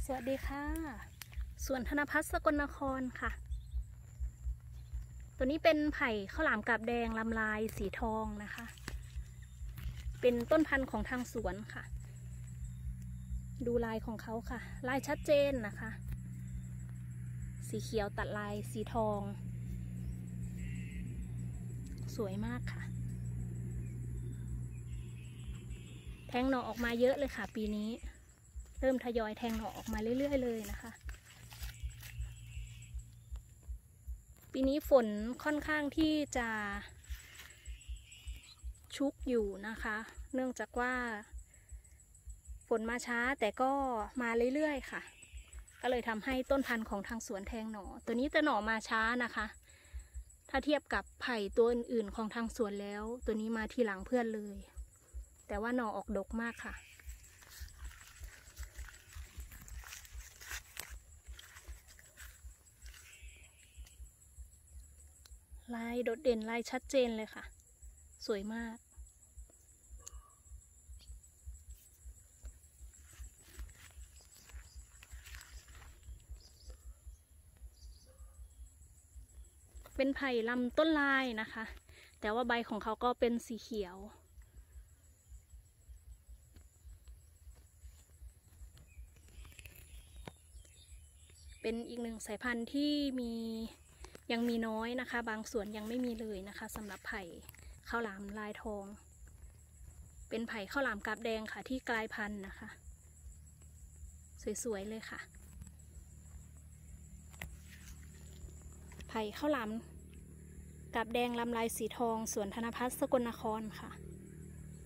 สวัสดีค่ะสวนธนพัฒน์สกลนครค่ะตัวนี้เป็นไผ่ข้าวหลามกาบแดงลำลายสีทองนะคะเป็นต้นพันธุ์ของทางสวนค่ะดูลายของเขาค่ะลายชัดเจนนะคะสีเขียวตัดลายสีทองสวยมากค่ะแทงหน่อออกมาเยอะเลยค่ะปีนี้เริ่มทยอยแทงหน่อออกมาเรื่อยๆเลยนะคะปีนี้ฝนค่อนข้างที่จะชุกอยู่นะคะเนื่องจากว่าฝนมาช้าแต่ก็มาเรื่อยๆค่ะก็เลยทำให้ต้นพันธุ์ของทางสวนแทงหน่อตัวนี้จะหน่อมาช้านะคะถ้าเทียบกับไผ่ตัวอื่นๆของทางสวนแล้วตัวนี้มาทีหลังเพื่อนเลยแต่ว่าหน่อออกดกมากค่ะลายโดดเด่นลายชัดเจนเลยค่ะสวยมากเป็นไผ่ลำต้นลายนะคะแต่ว่าใบของเขาก็เป็นสีเขียวเป็นอีกหนึ่งสายพันธุ์ที่ยังมีน้อยนะคะบางส่วนยังไม่มีเลยนะคะสำหรับไผ่ข้าวหลามลายทองเป็นไผ่ข้าวหลามกาบแดงค่ะที่กลายพันธุ์นะคะสวยๆเลยค่ะไผ่ข้าวหลามกาบแดงลำลายสีทองสวนธนพัฒน์สกลนครค่ะ